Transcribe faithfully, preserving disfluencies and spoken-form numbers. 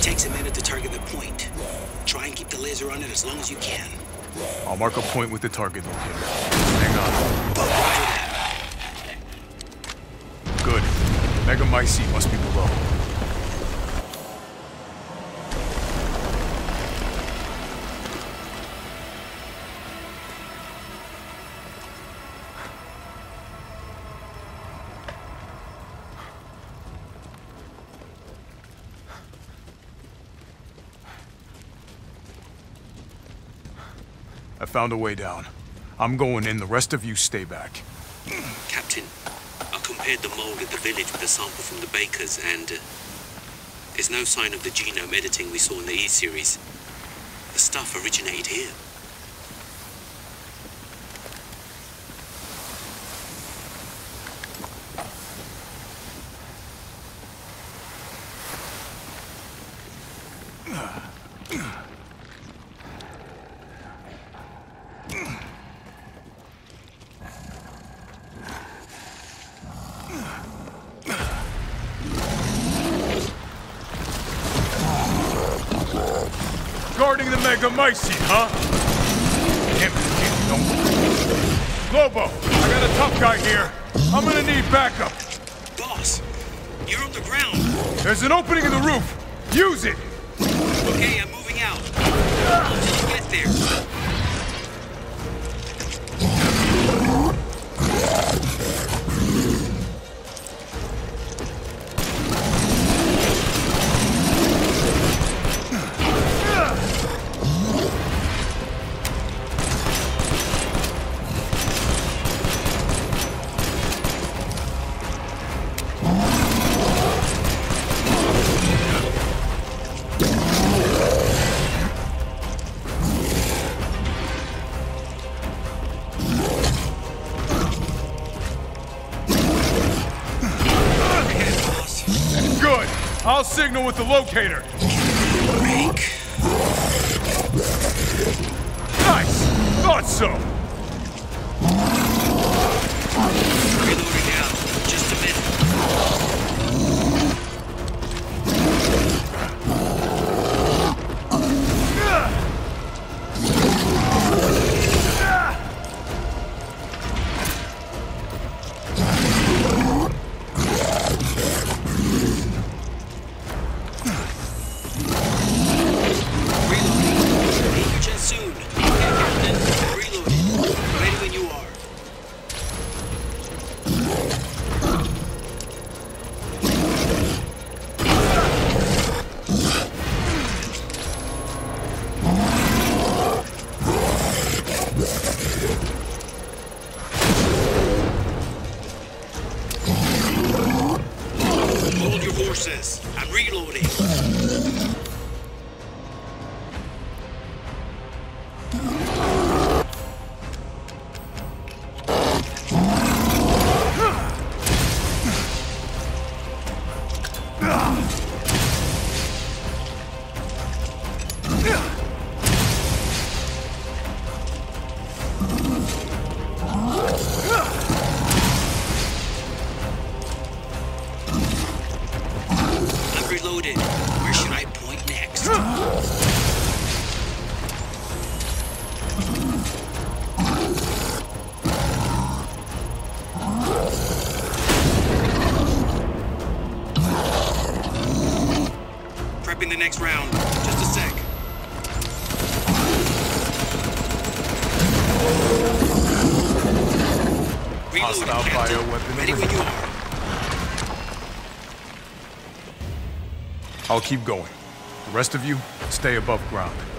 Takes a minute to target the point. Try and keep the laser on it as long as you can. I'll mark a point with the target locator. Hang on. Good. Megamycete must be below. I found a way down. I'm going in, the rest of you stay back. Captain, I compared the mold at the village with a sample from the bakers, and uh, there's no sign of the genome editing we saw in the E-series. The stuff originated here. Guarding the Megamycete, huh? Damn it, don't. Lobo, I got a tough guy here. I'm gonna need backup. Boss, you're on the ground. There's an opening in the roof. Use it. Okay, I'm moving out. Until you get there. I'll signal with the locator. Break. Nice! Thought so! Reloading now. Just a minute. I'm reloading. Reloaded. Where should I point next? Prepping the next round. Just a sec. Reloading, Captain. Bioweapon. Ready when you are. I'll keep going. The rest of you, stay above ground.